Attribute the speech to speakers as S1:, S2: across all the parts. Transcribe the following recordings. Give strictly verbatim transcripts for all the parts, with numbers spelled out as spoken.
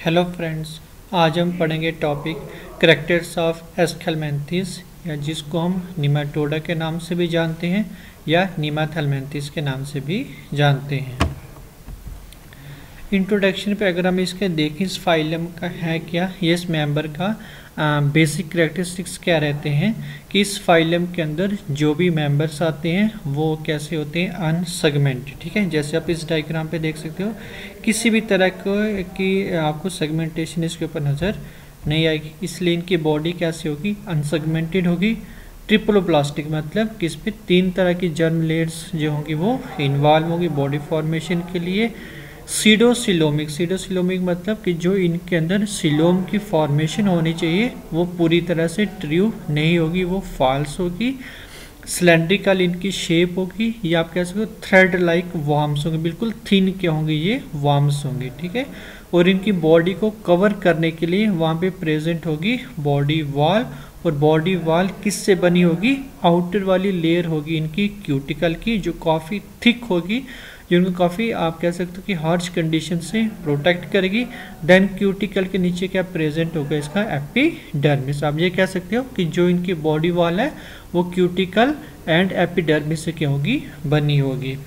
S1: Hello friends, आज हम पढ़ेंगे टॉपिक करैक्टर्स ऑफ एस्केलमेंथिस, या जिसको हम निमेटोडा के नाम से भी जानते हैं या निमाथेलमेंथिस के नाम से भी जानते हैं। इंट्रोडक्शन पे अगर हम इसके देखें, इस फाइलम का है क्या, ये इस मेंबर का बेसिक करैक्टरिस्टिक्स क्या रहते हैं कि इस फाइलम के अंदर जो भी मेंबर्स आते हैं वो कैसे होते हैं, अनसेगमेंटेड। ठीक है, जैसे आप इस डायग्राम पे देख सकते हो, किसी भी तरह को की आपको सेगमेंटेशन इसके ऊपर नज़र नहीं आएगी, इसलिए इनकी बॉडी कैसी होगी, अनसेगमेंटेड होगी। ट्रिप्लोप्लास्टिक मतलब कि इस पर तीन तरह की जर्म लेयर्स जो होंगी वो इन्वॉल्व होगी बॉडी फॉर्मेशन के लिए। सीडोसिलोमिक, सीडोसिलोमिक मतलब कि जो इनके अंदर सिलोम की फॉर्मेशन होनी चाहिए वो पूरी तरह से ट्रू नहीं होगी, वो फॉल्स होगी। सिलेंड्रिकल इनकी शेप होगी, या आप कह सकते हो थ्रेड लाइक वार्म्स होंगे, बिल्कुल थिन के होंगे ये वार्म्स होंगे। ठीक है, और इनकी बॉडी को कवर करने के लिए वहाँ पे प्रेजेंट होगी बॉडी वॉल, और बॉडी वॉल किससे बनी होगी, आउटर वाली लेयर होगी इनकी क्यूटिकल की, जो काफ़ी थिक होगी, जो उनको काफ़ी आप कह सकते हो कि हार्श कंडीशन से प्रोटेक्ट करेगी। देन क्यूटिकल के नीचे क्या प्रेजेंट होगा, इसका एपिडर्मिस। आप ये कह सकते हो कि जो इनकी बॉडी वॉल है वो क्यूटिकल एंड एपिडर्मिस से क्या होगी, बनी होगी।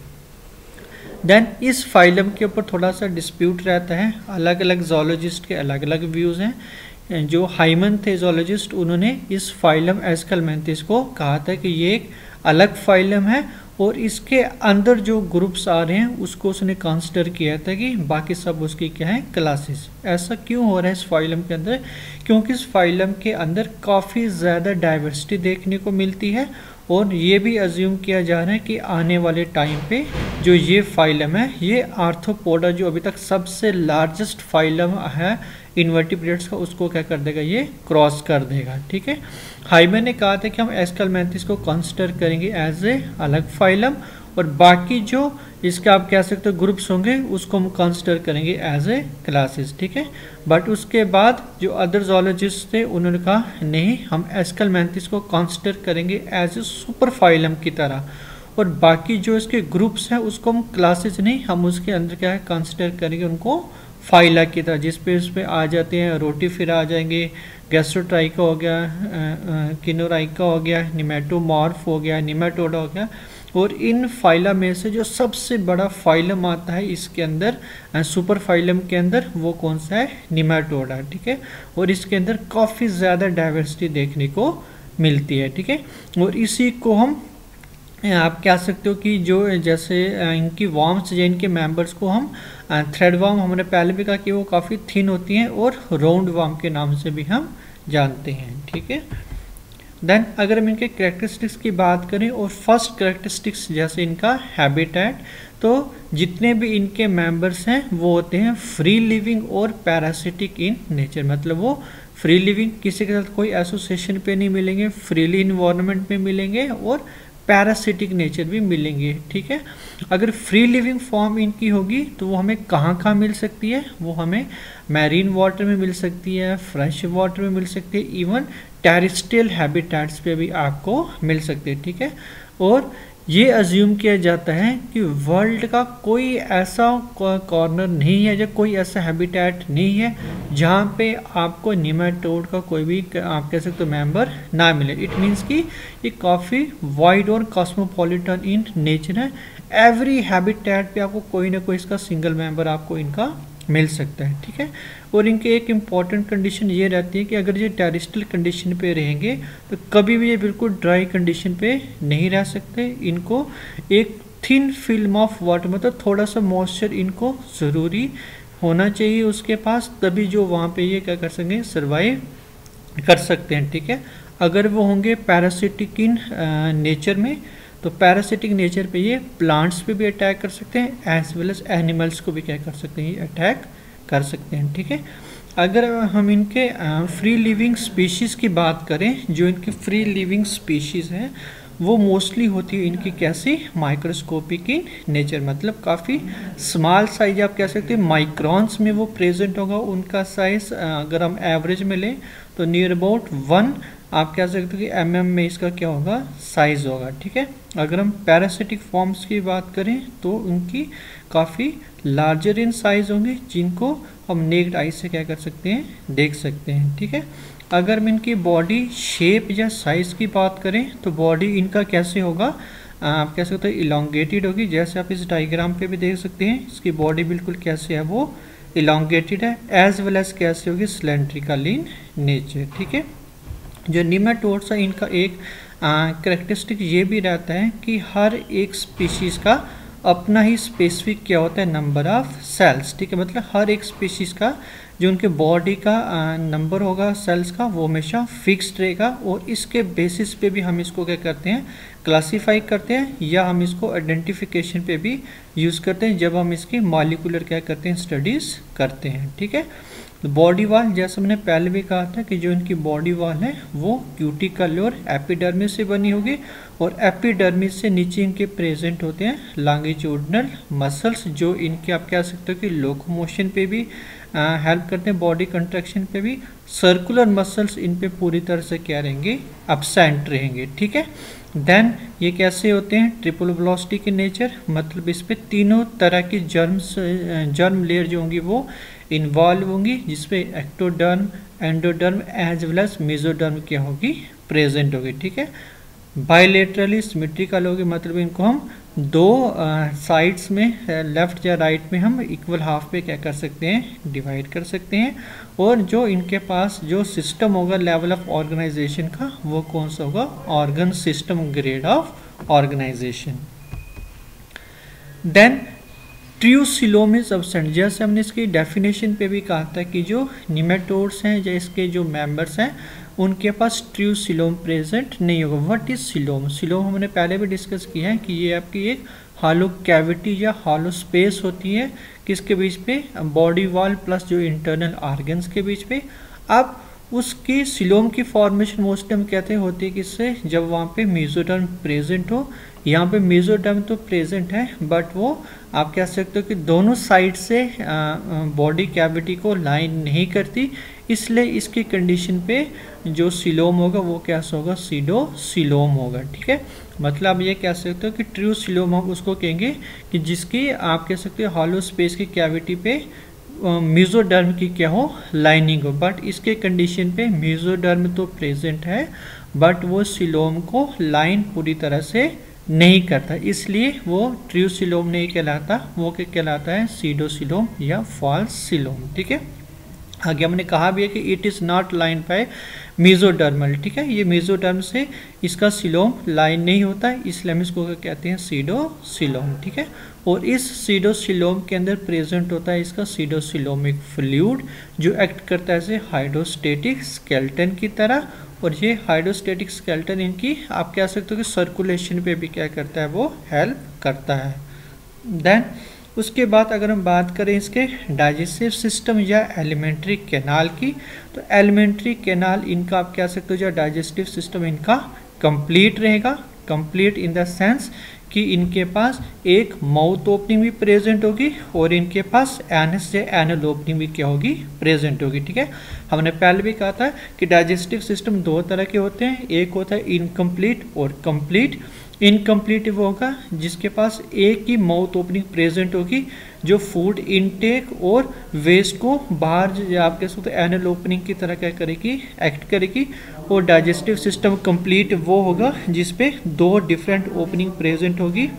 S1: देन इस फाइलम के ऊपर थोड़ा सा डिस्प्यूट रहता है, अलग अलग जोलॉजिस्ट के अलग अलग व्यूज़ हैं। जो हाइमन थे जोलॉजिस्ट, उन्होंने इस फाइलम एस्केलमेंथिस को कहा था कि ये एक अलग फाइलम है और इसके अंदर जो ग्रुप्स आ रहे हैं उसको उसने कंसिडर किया था कि बाकी सब उसकी क्या है, क्लासेस। ऐसा क्यों हो रहा है इस फाइलम के अंदर, क्योंकि इस फाइलम के अंदर काफ़ी ज़्यादा डाइवर्सिटी देखने को मिलती है, और ये भी अज्यूम किया जा रहा है कि आने वाले टाइम पे जो ये फाइलम है, ये आर्थ्रोपोडा जो अभी तक सबसे लार्जेस्ट फाइलम है इन्वर्टिब्रेट्स का, उसको क्या कर देगा, ये क्रॉस कर देगा। ठीक है, हाइमन ने कहा था कि हम एस्केलमेंथिस को कंसिडर करेंगे एज ए अलग फाइलम, और बाकी जो इसके आप कह सकते हो ग्रुप्स होंगे उसको हम कंसिडर करेंगे एज ए क्लासेस। ठीक है, बट उसके बाद जो अदर जोलॉजिस्ट थे उन्होंने कहा नहीं, हम एस्केलमेंथिस को कंसिडर करेंगे एज ए सुपर फाइलम की तरह, और बाकी जो इसके ग्रुप्स हैं उसको हम क्लासेस नहीं, हम उसके अंदर क्या है कंसिडर करेंगे उनको फाइला की तरह, जिस पे उस पे आ जाते हैं रोटिफिरा आ जाएंगे, गैस्ट्रोट्राइका हो गया, किनोराइका हो गया, निमेटोमॉर्फ हो गया, निमेटोडा हो गया। और इन फाइला में से जो सबसे बड़ा फाइलम आता है इसके अंदर, सुपर फाइलम के अंदर, वो कौन सा है, निमेटोडा। ठीक है, और इसके अंदर काफ़ी ज़्यादा डाइवर्सिटी देखने को मिलती है। ठीक है, और इसी को हम आप कह सकते हो कि जो जैसे इनकी वॉर्म्स या इनके मेंबर्स को हम थ्रेड वॉर्म, हमने पहले भी कहा कि वो काफ़ी थिन होती हैं, और राउंड वॉर्म के नाम से भी हम जानते हैं। ठीक है, देन अगर हम इनके कैरेक्टरिस्टिक्स की बात करें, और फर्स्ट कैरेक्टरिस्टिक्स जैसे इनका हैबिटेट, तो जितने भी इनके मेंबर्स हैं वो होते हैं फ्री लिविंग और पैरासिटिक इन नेचर, मतलब वो फ्री लिविंग, किसी के साथ कोई एसोसिएशन पे नहीं मिलेंगे, फ्रीली इन्वायरमेंट में मिलेंगे, और पैरासिटिक नेचर भी मिलेंगे। ठीक है, अगर फ्री लिविंग फॉर्म इनकी होगी तो वो हमें कहाँ कहाँ मिल सकती है, वो हमें मैरीन वाटर में मिल सकती है, फ्रेश वाटर में मिल सकती है, इवन टेरेस्ट्रियल हैबिटेट्स पे भी आपको मिल सकती है। ठीक है, और ये अज्यूम किया जाता है कि वर्ल्ड का कोई ऐसा कॉर्नर नहीं है, या कोई ऐसा हैबिटेट नहीं है जहाँ पे आपको निमेटोड का कोई भी आप कह सकते हो मेंबर ना मिले। इट मीन्स कि ये काफ़ी वाइड और कॉस्मोपॉलिटन इन नेचर है। एवरी हैबिटेट पे आपको कोई ना कोई इसका सिंगल मेंबर आपको इनका मिल सकता है। ठीक है, और इनके एक इम्पॉर्टेंट कंडीशन ये रहती है कि अगर ये टेरेस्ट्रियल कंडीशन पे रहेंगे तो कभी भी ये बिल्कुल ड्राई कंडीशन पे नहीं रह सकते। इनको एक थिन फिल्म ऑफ वाटर, मतलब थोड़ा सा मॉइस्चर इनको ज़रूरी होना चाहिए उसके पास, तभी जो वहाँ पे ये क्या कर सकेंगे, सर्वाइव कर सकते हैं। ठीक है, अगर वो होंगे पैरासिटिक इन नेचर में, तो पैरासिटिक नेचर पे ये प्लांट्स पे भी अटैक कर सकते हैं, एज वेल एज एनिमल्स को भी क्या कर सकते हैं, ये अटैक कर सकते हैं। ठीक है, अगर हम इनके फ्री लिविंग स्पीशीज़ की बात करें, जो इनकी फ्री लिविंग स्पीशीज़ हैं वो मोस्टली होती है इनकी कैसी, माइक्रोस्कोपिक इन नेचर, मतलब काफ़ी स्मॉल साइज आप कह सकते हैं, माइक्रॉन्स में वो प्रेजेंट होगा। उनका साइज अगर हम एवरेज में लें तो नियर अबाउट वन आप कह सकते हो कि एम एम में इसका क्या होगा, साइज होगा। ठीक है, अगर हम पैरासिटिक फॉर्म्स की बात करें तो उनकी काफ़ी लार्जर इन साइज होंगे, जिनको हम नेक्ड आई से क्या कर सकते हैं, देख सकते हैं। ठीक है, अगर हम इनकी बॉडी शेप या साइज की बात करें तो बॉडी इनका कैसे होगा, आप कह सकते हो इलोंगेटेड होगी, जैसे आप इस डायग्राम पे भी देख सकते हैं। इसकी बॉडी बिल्कुल कैसे है, वो इलोंगेटेड है, एज वेल एज कैसे होगी, सिलेंड्रिकल इन नेचर। ठीक है, जो निमेटोड्स है इनका एक करेक्टरिस्टिक ये भी रहता है कि हर एक स्पीशीज़ का अपना ही स्पेसिफिक क्या होता है, नंबर ऑफ सेल्स। ठीक है, मतलब हर एक स्पीशीज़ का जो उनके बॉडी का नंबर होगा सेल्स का, वो हमेशा फिक्स्ड रहेगा, और इसके बेसिस पे भी हम इसको क्या करते हैं, क्लासीफाई करते हैं, या हम इसको आइडेंटिफिकेशन पे भी यूज़ करते हैं जब हम इसकी मॉलिक्यूलर क्या करते हैं, स्टडीज़ करते हैं। ठीक है, तो बॉडी वॉल जैसे मैंने पहले भी कहा था कि जो इनकी बॉडी वॉल है वो क्यूटिकल और एपिडर्मिस से बनी होगी, और एपिडर्मिस से नीचे इनके प्रेजेंट होते हैं लॉन्गिट्यूडिनल मसल्स, जो इनके आप कह सकते हो कि लोकोमोशन पे भी हेल्प करते हैं, बॉडी कंट्रैक्शन पे भी। सर्कुलर मसल्स इन पे पूरी तरह से क्या रहेंगे, एब्सेंट रहेंगे। ठीक है, देन ये कैसे होते हैं, ट्रिपल वेलोसिटी के नेचर, मतलब इस पे तीनों तरह की जर्म्स जर्म लेयर जो होंगी वो इन्वॉल्व होंगी, जिसपे ectoderm, endoderm as well as mesoderm क्या होगी, प्रेजेंट होगी। ठीक है, बायलेटरली सिमेट्रिकल होगी, मतलब इनको हम दो साइड्स में, लेफ्ट या राइट में हम इक्वल हाफ पे क्या कर सकते हैं, डिवाइड कर सकते हैं। और जो इनके पास जो सिस्टम होगा लेवल ऑफ ऑर्गेनाइजेशन का, वो कौन सा होगा, organ system grade of organization. Then true coelom is absent, जैसे हमने इसकी डेफिनेशन पे भी कहा था कि जो निमेटोड्स हैं या इसके जो मेंबर्स हैं उनके पास ट्रियोसिलोम प्रेजेंट नहीं होगा। व्हाट इज सिलोम, सिलोम हमने पहले भी डिस्कस किया है कि ये आपकी एक हॉलो कैविटी या हॉलो स्पेस होती है, किसके बीच पे, बॉडी वॉल प्लस जो इंटरनल ऑर्गन्स के बीच पे। अब उसकी सिलोम की फॉर्मेशन मोस्टली हम कहते हैं होती है किससे, जब वहाँ पे मेसोडर्म प्रेजेंट हो। यहाँ पे मेसोडर्म तो प्रेजेंट है, बट वो आप कह सकते हो कि दोनों साइड से बॉडी कैविटी को लाइन नहीं करती, इसलिए इसकी कंडीशन पे जो सिलोम होगा वो कैसा होगा, सीडो सिलोम होगा। ठीक है, मतलब ये कह सकते हो कि ट्रू सिलोम हम उसको कहेंगे कि जिसकी आप कह सकते हो हॉलो स्पेस की कैविटी पे मेसोडर्म की क्या हो, लाइनिंग हो, बट इसके कंडीशन पे मेसोडर्म तो प्रेजेंट है, बट वो सिलोम को लाइन पूरी तरह से नहीं करता, इसलिए वो ट्रू सिलोम नहीं कहलाता, वो क्या कहलाता है, सीडो सिलोम या फॉल्स सिलोम। ठीक है, आगे हमने कहा भी है कि it is not line by mesodermal. ठीक है, ये मेसोडर्म से इसका सिलोम लाइन नहीं होता है, इसलिए हम इसको कहते हैं सीडो सिलोम। ठीक है, और इस सीडो सिलोम के अंदर प्रेजेंट होता है इसका सीडो सिलोमिक फ्लूइड, जो एक्ट करता है ऐसे हाइड्रोस्टेटिक स्केलेटन की तरह, और ये हाइड्रोस्टेटिक स्केलेटन इनकी आप कह सकते हो कि सर्कुलेशन पे भी क्या करता है, वो हेल्प करता है। देन उसके बाद अगर हम बात करें इसके डाइजेस्टिव सिस्टम या एलिमेंट्री कैनाल की, तो एलिमेंट्री कैनाल इनका आप कह सकते हो जो डाइजेस्टिव सिस्टम इनका कंप्लीट रहेगा। कंप्लीट इन द सेंस कि इनके पास एक माउथ ओपनिंग भी प्रेजेंट होगी, और इनके पास एनस या एनल ओपनिंग भी क्या होगी, प्रेजेंट होगी। ठीक है, हमने पहले भी कहा था कि डाइजेस्टिव सिस्टम दो तरह के होते हैं, एक होता है इनकम्प्लीट और कंप्लीट। इनकम्प्लीट वो होगा जिसके पास एक ही माउथ ओपनिंग प्रेजेंट होगी, जो फूड इनटेक और वेस्ट को बाहर आप कह सकते हो एनल ओपनिंग की तरह क्या करेगी, एक्ट करेगी। और डाइजेस्टिव सिस्टम कंप्लीट वो होगा जिसपे दो डिफरेंट ओपनिंग प्रेजेंट होगी,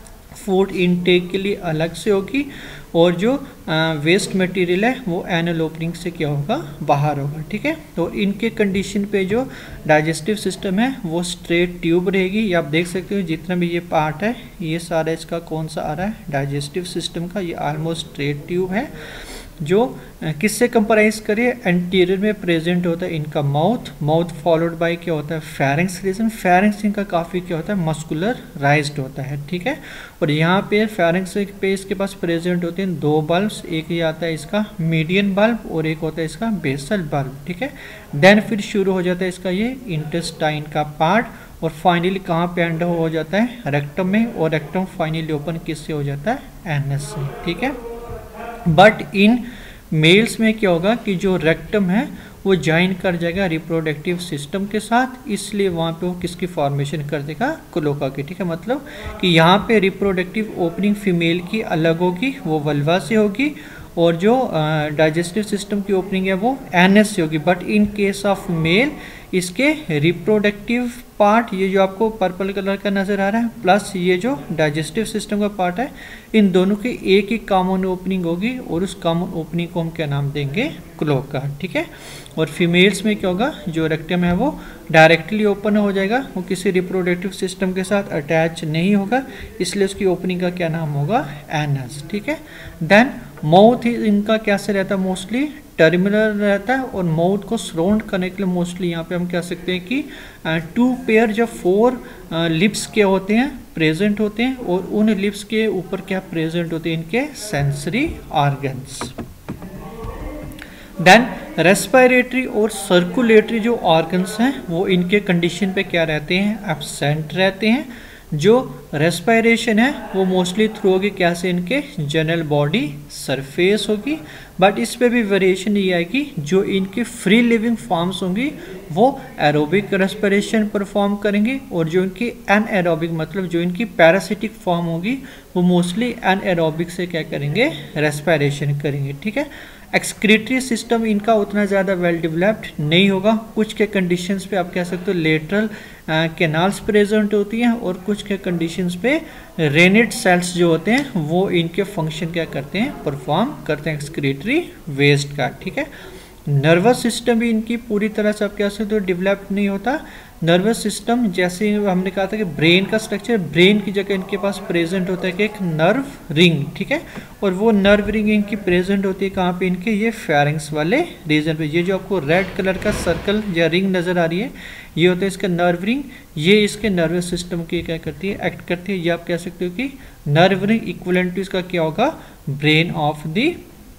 S1: फूड इनटेक के लिए अलग से होगी, और जो वेस्ट मटेरियल है वो एनल ओपनिंग से क्या होगा, बाहर होगा। ठीक है, तो इनके कंडीशन पे जो डाइजेस्टिव सिस्टम है वो स्ट्रेट ट्यूब रहेगी। ये आप देख सकते हो जितना भी ये पार्ट है ये सारा इसका कौन सा आ रहा है, डाइजेस्टिव सिस्टम का, ये ऑलमोस्ट स्ट्रेट ट्यूब है, जो किससे कंप्राइज करिए, एंटीरियर में प्रेजेंट होता है इनका माउथ, माउथ फॉलोड बाय क्या होता है, फेरिंक्स रीजन। फेरिंक्स इनका काफ़ी क्या होता है, मस्कुलर राइज्ड होता है। ठीक है, और यहाँ पे फेरिंक्स पे इसके पास प्रेजेंट होते हैं दो बल्ब्स, एक ये आता है इसका मीडियन बल्ब और एक होता है इसका बेसल बल्ब। ठीक है, देन फिर शुरू हो जाता है इसका ये इंटेस्टाइन का पार्ट, और फाइनली कहाँ पे एंड हो जाता है, रेक्टम में, और रेक्टम फाइनली ओपन किससे हो जाता है, एनस से। ठीक है, बट इन मेल्स में क्या होगा कि जो रेक्टम है वो ज्वाइन कर जाएगा रिप्रोडक्टिव सिस्टम के साथ, इसलिए वहाँ पे वो किसकी फॉर्मेशन कर देगा, क्लोका की। ठीक है, मतलब कि यहाँ पे रिप्रोडक्टिव ओपनिंग फीमेल की अलग होगी, वो वल्वा से होगी, और जो डाइजेस्टिव uh, सिस्टम की ओपनिंग है वो एनएस से होगी। But in case of male इसके रिप्रोडक्टिव पार्ट, ये जो आपको पर्पल कलर का नज़र आ रहा है, प्लस ये जो डाइजेस्टिव सिस्टम का पार्ट है, इन दोनों की एक ही कॉमन ओपनिंग होगी, और उस कॉमन ओपनिंग को हम क्या नाम देंगे, क्लोका। ठीक है, और फीमेल्स में क्या होगा, जो रेक्टम है वो डायरेक्टली ओपन हो जाएगा, वो किसी रिप्रोडक्टिव सिस्टम के साथ अटैच नहीं होगा, इसलिए उसकी ओपनिंग का क्या नाम होगा, एनस। ठीक है, देन माउथ इनका कैसे रहता है, मोस्टली टर्मिनल रहता है, और माउथ को सराउंड करने के लिए मोस्टली यहाँ पे हम कह सकते हैं कि टू पेयर जब फोर लिप्स के होते हैं प्रेजेंट होते हैं, और उन लिप्स के ऊपर क्या प्रेजेंट होते हैं, इनके सेंसरी ऑर्गन्स। देन रेस्पिरेटरी और सर्कुलेटरी जो ऑर्गन्स हैं वो इनके कंडीशन पे क्या रहते हैं, एब्सेंट रहते हैं। जो रेस्पिरेशन है वो मोस्टली थ्रू होगी क्या से, इनके जनरल बॉडी सरफेस होगी, बट इस पे भी वेरिएशन ये आएगी, जो इनके फ्री लिविंग फॉर्म्स होंगी वो एरोबिक रेस्पिरेशन परफॉर्म करेंगे, और जो इनकी एनएरोबिक मतलब जो इनकी पैरासिटिक फॉर्म होगी वो मोस्टली एनएरोबिक से क्या करेंगे, रेस्पिरेशन करेंगे। ठीक है, एक्सक्रीटरी सिस्टम इनका उतना ज़्यादा वेल डेवलप्ड नहीं होगा, कुछ के कंडीशंस पे आप कह सकते हो लेटरल कैनाल्स प्रेजेंट होती हैं, और कुछ के कंडीशंस पे रेनेट सेल्स जो होते हैं वो इनके फंक्शन क्या करते हैं, परफॉर्म करते हैं एक्सक्रीटरी वेस्ट का। ठीक है, नर्वस सिस्टम भी इनकी पूरी तरह से आप कह सकते हो डेवलप्ड नहीं होता। नर्वस सिस्टम जैसे हमने कहा था कि ब्रेन का स्ट्रक्चर, ब्रेन की जगह इनके पास प्रेजेंट होता है कि एक नर्व रिंग। ठीक है, और वो नर्व रिंग इनकी प्रेजेंट होती है कहाँ पे, इनके ये फेरिंग्स वाले रीजन पे। ये जो आपको रेड कलर का सर्कल या रिंग नज़र आ रही है, ये होता है इसका नर्व रिंग, ये इसके नर्वस सिस्टम की क्या करती है, एक्ट करती है। ये आप कह सकते हो कि नर्व रिंग इक्विवेलेंट टू इसका क्या होगा, ब्रेन ऑफ द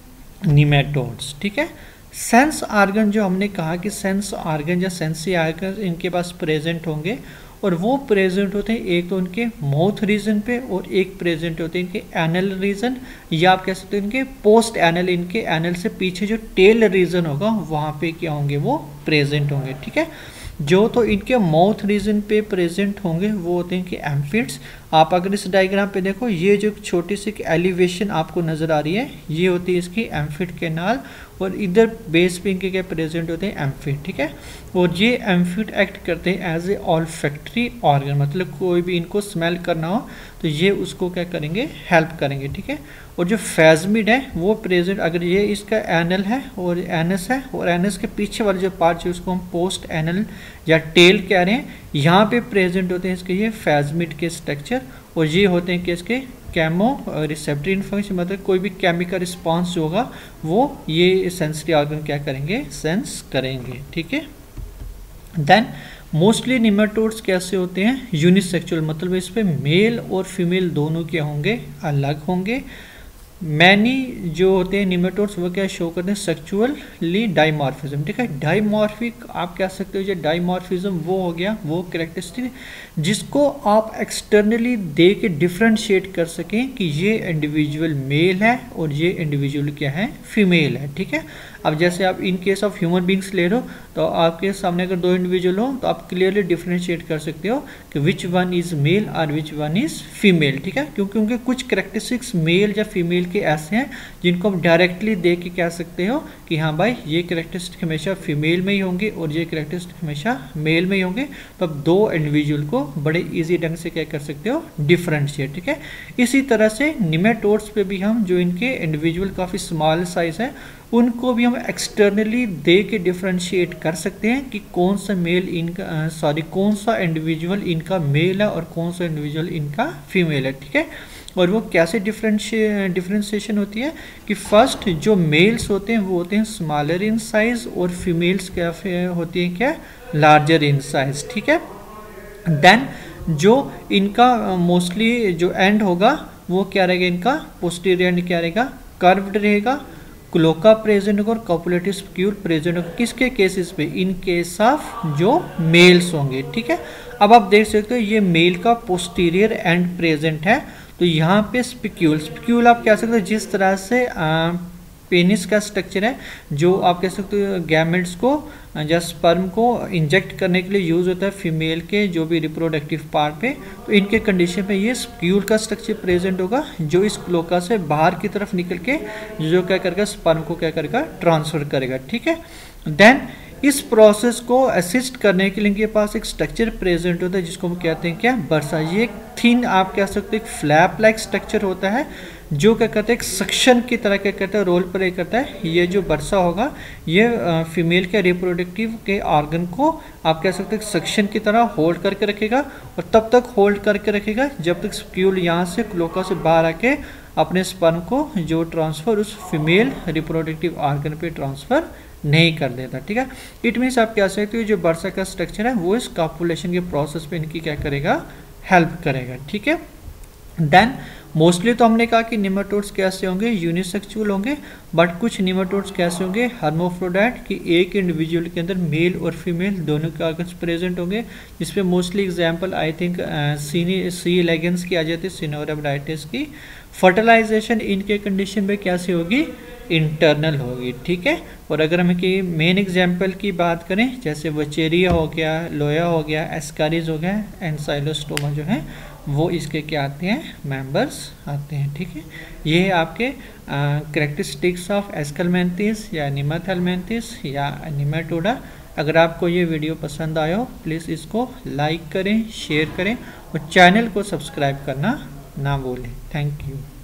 S1: निमेटोड्स। ठीक है, सेंस ऑर्गन जो हमने कहा कि सेंस ऑर्गन या सेंसी ऑर्गन इनके पास प्रेजेंट होंगे, और वो प्रेजेंट होते हैं एक तो उनके माउथ रीजन पे, और एक प्रेजेंट होते हैं इनके एनल रीजन, या आप कह सकते हो इनके पोस्ट एनल, इनके एनल से पीछे जो टेल रीजन होगा वहाँ पे क्या होंगे, वो प्रेजेंट होंगे। ठीक है, जो तो इनके माउथ रीजन पे प्रेजेंट होंगे वो होते हैं कि एम्फिड्स। आप अगर इस डायग्राम पे देखो, ये जो छोटी सी एलिवेशन आपको नज़र आ रही है, ये होती है इसकी एम्फिड कैनाल, और इधर बेस पे इनके क्या प्रेजेंट होते हैं, एम्फिड। ठीक है, और ये एम्फिड एक्ट करते हैं एज ए ऑल्फैक्टरी ऑर्गन, मतलब कोई भी इनको स्मेल करना हो तो ये उसको क्या करेंगे, हेल्प करेंगे। ठीक है, और जो फैजमिड है वो प्रेजेंट, अगर ये इसका एनल है और एनस है, और एनस के पीछे वाले जो पार्ट है उसको हम पोस्ट एनल या टेल कह रहे हैं, यहाँ पे प्रेजेंट होते हैं इसके ये फैजमिड के स्ट्रक्चर, और ये होते हैं कि इसके कैमो रिसेप्टर फंक्शन, मतलब कोई भी केमिकल रिस्पॉन्स जो होगा वो ये सेंसरी ऑर्गन क्या करेंगे, सेंस करेंगे। ठीक है, देन मोस्टली निमेटोड्स कैसे होते हैं, यूनिसेक्सुअल, मतलब इस पे मेल और फीमेल दोनों क्या होंगे, अलग होंगे। मैनी जो होते हैं निमेटोड्स वो क्या शो करते हैं, सेक्सुअली डाइमॉर्फिज्म। ठीक है, डाइमॉर्फिक आप कह सकते हो, जो डाइमॉर्फिज्म वो हो गया वो कैरेक्टरिस्टिक जिसको आप एक्सटर्नली दे के डिफ्रेंशिएट कर सकें कि ये इंडिविजुअल मेल है और ये इंडिविजुअल क्या है, फीमेल है। ठीक है, अब जैसे आप in case of human beings ले लो तो आपके सामने अगर दो इंडिविजुअल हो तो आप क्लियरली डिफ्रेंशिएट कर सकते हो कि विच वन इज मेल और विच वन इज फीमेल। ठीक है, क्योंकि उनके कुछ कैरेक्टरिस्टिक्स मेल या फीमेल के ऐसे हैं जिनको आप डायरेक्टली देख के कह सकते हो कि हाँ भाई ये कैरेक्टरिस्टिक हमेशा फीमेल में ही होंगे और ये कैरेक्टरिस्टिक हमेशा मेल में ही होंगे। तो आप दो इंडिविजुअल को बड़े इजी ढंग से क्या कर सकते हो, डिफरेंशिएट। ठीक है, इसी तरह से निमेटोड्स पे भी हम जो इनके इंडिविजुअल काफ़ी स्मॉल साइज है उनको भी हम एक्सटर्नली दे के डिफरेंशिएट कर सकते हैं कि कौन सा मेल इनका सॉरी कौन सा इंडिविजुअल इनका मेल है और कौन सा इंडिविजुअल इनका फीमेल है। ठीक है, और वो कैसे डिफरेंशिए डिफरेंशिएशन होती है कि फर्स्ट जो मेल्स होते हैं वो होते हैं स्मॉलर इन साइज और फीमेल्स क्या होती हैं क्या, लार्जर इन साइज। ठीक है, देन जो इनका मोस्टली जो एंड होगा वो क्या रहेगा, इनका पोस्टीरियर एंड क्या रहेगा, कर्व्ड रहेगा। क्लोका प्रेजेंट होगा और कॉपुलेटिव स्प्यूल प्रेजेंट होगा, किसके केसेस पे, इन केस ऑफ जो मेल्स होंगे। ठीक है, अब आप देख सकते हो ये मेल का पोस्टीरियर एंड प्रेजेंट है, तो यहाँ पे स्पिक्यूल स्पिक्यूल आप कह सकते हो जिस तरह से आ, पेनिस का स्ट्रक्चर है जो आप कह सकते हो गैमेट्स को या स्पर्म को इंजेक्ट करने के लिए यूज होता है फीमेल के जो भी रिप्रोडक्टिव पार्ट पे। तो इनके कंडीशन पे ये स्प्यूल का स्ट्रक्चर प्रेजेंट होगा जो इस क्लोका से बाहर की तरफ निकल के जो क्या करेगा स्पर्म को क्या करेगा ट्रांसफर करेगा। ठीक है, देन इस प्रोसेस को असिस्ट करने के लिए इनके पास एक स्ट्रक्चर प्रेजेंट होता है जिसको हम कहते हैं क्या बर्सा। ये एक थिन आप कह सकते हो एक फ्लैप लाइक स्ट्रक्चर होता है जो क्या कहते हैं एक सक्शन की तरह क्या कहते हैं रोल प्ले करता है। ये जो बर्सा होगा ये फीमेल के रिप्रोडक्टिव के ऑर्गन को आप कह सकते हैं सक्शन की तरह होल्ड करके रखेगा और तब तक होल्ड करके रखेगा जब तक स्प्यूल यहाँ से क्लोका से बाहर आके अपने स्पर्म को जो ट्रांसफर उस फीमेल रिप्रोडक्टिव ऑर्गन पे ट्रांसफर नहीं कर देता। ठीक है, इट मीन्स आप कह सकते हो जो बर्सा का स्ट्रक्चर है वो इस कॉपुलेशन के प्रोसेस पे इनकी क्या करेगा हेल्प करेगा। ठीक है, देन मोस्टली तो हमने कहा कि निमेटोड्स कैसे होंगे यूनिसेक्सुअल होंगे, बट कुछ निमेटोड्स कैसे होंगे हर्माफ्रोडाइट कि एक इंडिविजुअल के अंदर मेल और फीमेल दोनों के ऑर्गन्स प्रेजेंट होंगे, जिसपे mostly example I think C C elegans की आ जाती है सिनोरब्राइटिस की। फर्टिलाइजेशन इनके कंडीशन में कैसे होगी इंटरनल होगी। ठीक है, और अगर हम की मेन एग्जांपल की बात करें जैसे वचेरिया हो गया, लोया हो गया, एस्कारिज हो गया, एंसाइलोस्टोमा जो है वो इसके क्या आते हैं मेंबर्स आते हैं। ठीक है, ये है आपके कैरेक्टरिस्टिक्स ऑफ एस्कलमेंथिस या निमेथेलमेंथिस या निमेटोडा। अगर आपको ये वीडियो पसंद आया हो प्लीज़ इसको लाइक करें, शेयर करें और चैनल को सब्सक्राइब करना ना भूलें। Thank you.